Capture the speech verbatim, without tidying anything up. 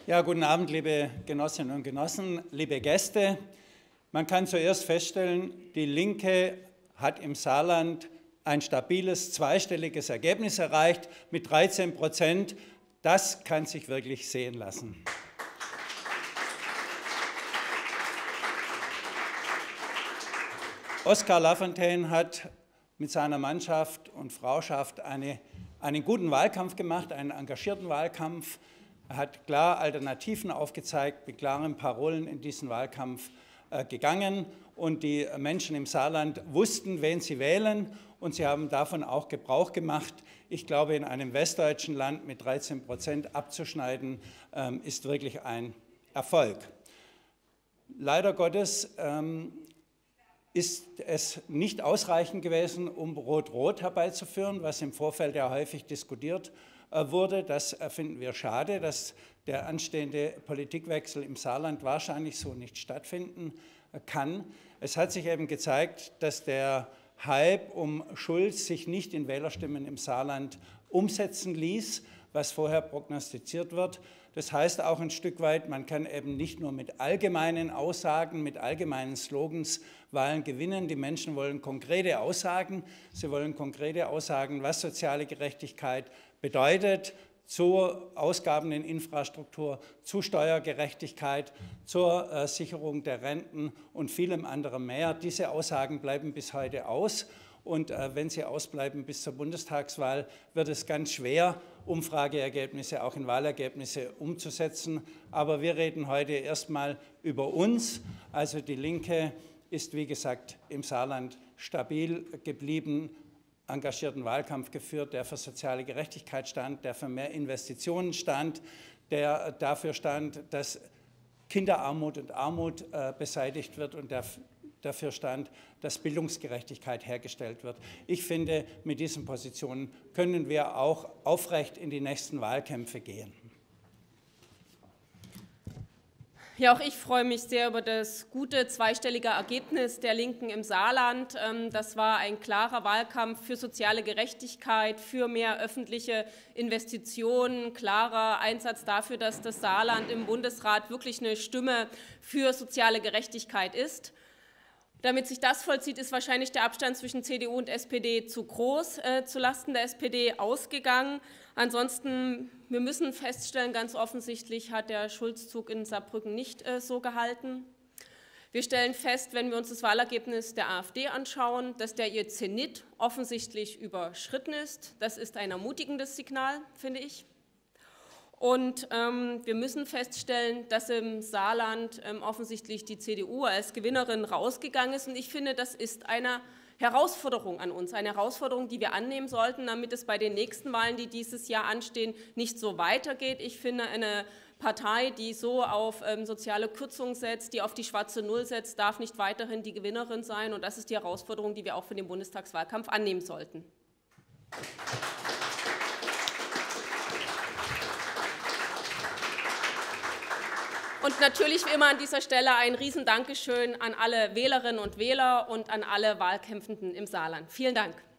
Ja, guten Abend, liebe Genossinnen und Genossen, liebe Gäste. Man kann zuerst feststellen, die Linke hat im Saarland ein stabiles, zweistelliges Ergebnis erreicht mit dreizehn Prozent. Das kann sich wirklich sehen lassen. Oskar Lafontaine hat mit seiner Mannschaft und Frauschaft eine, einen guten Wahlkampf gemacht, einen engagierten Wahlkampf. Er hat klar Alternativen aufgezeigt, mit klaren Parolen in diesen Wahlkampf äh, gegangen. Und die Menschen im Saarland wussten, wen sie wählen, und sie haben davon auch Gebrauch gemacht. Ich glaube, in einem westdeutschen Land mit dreizehn Prozent abzuschneiden, ähm, ist wirklich ein Erfolg. Leider Gottes ähm, ist es nicht ausreichend gewesen, um Rot-Rot herbeizuführen, was im Vorfeld ja häufig diskutiert wurde. Das finden wir schade, dass der anstehende Politikwechsel im Saarland wahrscheinlich so nicht stattfinden kann. Es hat sich eben gezeigt, dass der Hype um Schulz sich nicht in Wählerstimmen im Saarland umsetzen ließ, was vorher prognostiziert wird. Das heißt auch ein Stück weit, man kann eben nicht nur mit allgemeinen Aussagen, mit allgemeinen Slogans Wahlen gewinnen. Die Menschen wollen konkrete Aussagen. Sie wollen konkrete Aussagen, was soziale Gerechtigkeit bedeutet, zu Ausgaben in Infrastruktur, zu Steuergerechtigkeit, zur äh, Sicherung der Renten und vielem anderen mehr. Diese Aussagen bleiben bis heute aus. Und äh, wenn sie ausbleiben bis zur Bundestagswahl, wird es ganz schwer, Umfrageergebnisse auch in Wahlergebnisse umzusetzen. Aber wir reden heute erstmal über uns. Also die Linke ist, wie gesagt, im Saarland stabil geblieben, engagierten Wahlkampf geführt, der für soziale Gerechtigkeit stand, der für mehr Investitionen stand, der dafür stand, dass Kinderarmut und Armut äh, beseitigt wird und der dafür stand, dass Bildungsgerechtigkeit hergestellt wird. Ich finde, mit diesen Positionen können wir auch aufrecht in die nächsten Wahlkämpfe gehen. Ja, auch ich freue mich sehr über das gute zweistellige Ergebnis der Linken im Saarland. Das war ein klarer Wahlkampf für soziale Gerechtigkeit, für mehr öffentliche Investitionen, klarer Einsatz dafür, dass das Saarland im Bundesrat wirklich eine Stimme für soziale Gerechtigkeit ist. Damit sich das vollzieht, ist wahrscheinlich der Abstand zwischen C D U und S P D zu groß, äh, zulasten der S P D ausgegangen. Ansonsten, wir müssen feststellen, ganz offensichtlich hat der Schulzzug in Saarbrücken nicht äh, so gehalten. Wir stellen fest, wenn wir uns das Wahlergebnis der AfD anschauen, dass der ihr Zenit offensichtlich überschritten ist. Das ist ein ermutigendes Signal, finde ich. Und ähm, wir müssen feststellen, dass im Saarland ähm, offensichtlich die C D U als Gewinnerin rausgegangen ist. Und ich finde, das ist eine Herausforderung an uns, eine Herausforderung, die wir annehmen sollten, damit es bei den nächsten Wahlen, die dieses Jahr anstehen, nicht so weitergeht. Ich finde, eine Partei, die so auf ähm, soziale Kürzungen setzt, die auf die schwarze Null setzt, darf nicht weiterhin die Gewinnerin sein. Und das ist die Herausforderung, die wir auch für den Bundestagswahlkampf annehmen sollten. Und natürlich wie immer an dieser Stelle ein Riesen-Dankeschön an alle Wählerinnen und Wähler und an alle Wahlkämpfenden im Saarland. Vielen Dank.